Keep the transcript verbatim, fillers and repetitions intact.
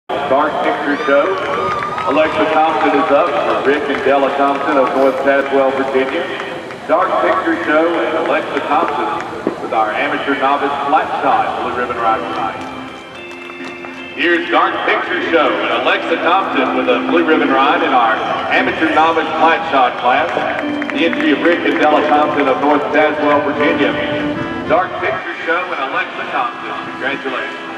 Dark Picture Show. Alexa Thompson is up for Rick and Della Thompson of North Tazewell, Virginia. Dark Picture Show and Alexa Thompson with our amateur novice flat shot blue ribbon ride tonight. Here's Dark Picture Show and Alexa Thompson with a blue ribbon ride in our amateur novice flat shot class. The entry of Rick and Della Thompson of North Tazewell, Virginia. Dark Picture Show and Alexa Thompson. Congratulations.